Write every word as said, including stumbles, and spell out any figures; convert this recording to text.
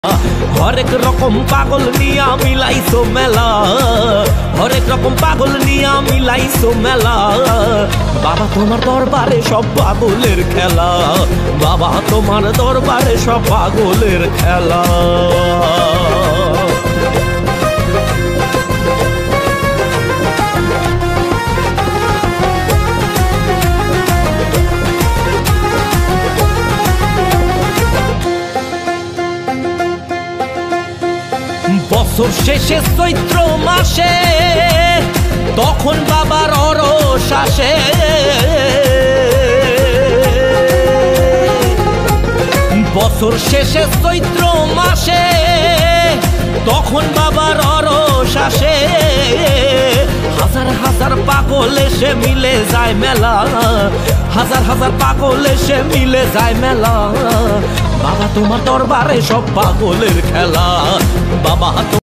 হরেক রকম পাগল নিয়া মিলাইছো মেলা, হরেক রকম পাগল নিয়া মিলাইছো মেলা। বাবা তোমার দরবারে সব পাগলের খেলা, বাবা তোমার দরবারে সব পাগলের খেলা। বছর শেষে চৈত্র মাসে তখন বাবার অরস আসে, বছর শেষে চৈত্র মাসে তখন বাবার অরস আসে। হাজার হাজার পাগল এসে মিলে যায় মেলা, হাজার হাজার পাগল এসে মিলে যায় মেলা। বাবা তোমার দরবারে সব পাগলের খেলা, বাবা।